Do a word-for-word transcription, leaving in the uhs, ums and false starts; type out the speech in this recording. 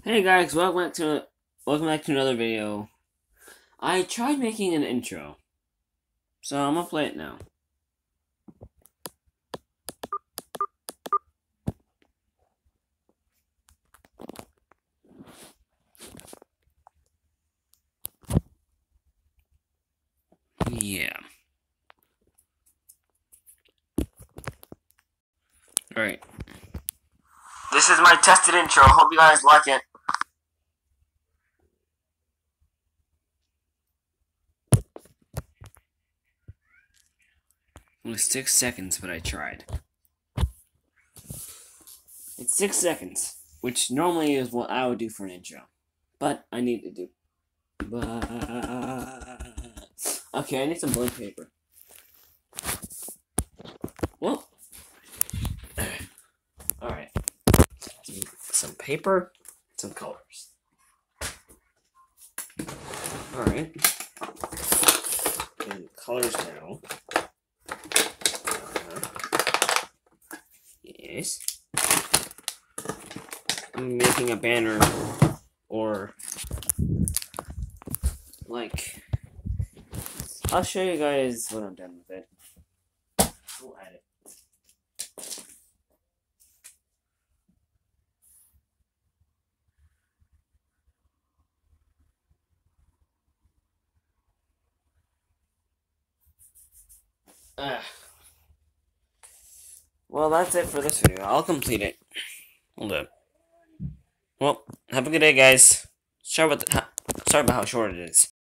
Hey guys, welcome back to welcome back to another video. I tried making an intro, so I'm gonna play it now. Yeah. Alright. This is my tested intro. Hope you guys like it. It was six seconds, but I tried. It's six seconds, which normally is what I would do for an intro. But I need to do. Okay, I need some blank paper. Well, alright. Some paper, some colors. Alright. And colors now. Uh, yes. I'm making a banner or like I'll show you guys when I'm done with it. We'll add it. Uh, well, that's it for this video. I'll complete it. Hold up. Well, have a good day, guys. Sorry about the, sorry about how short it is.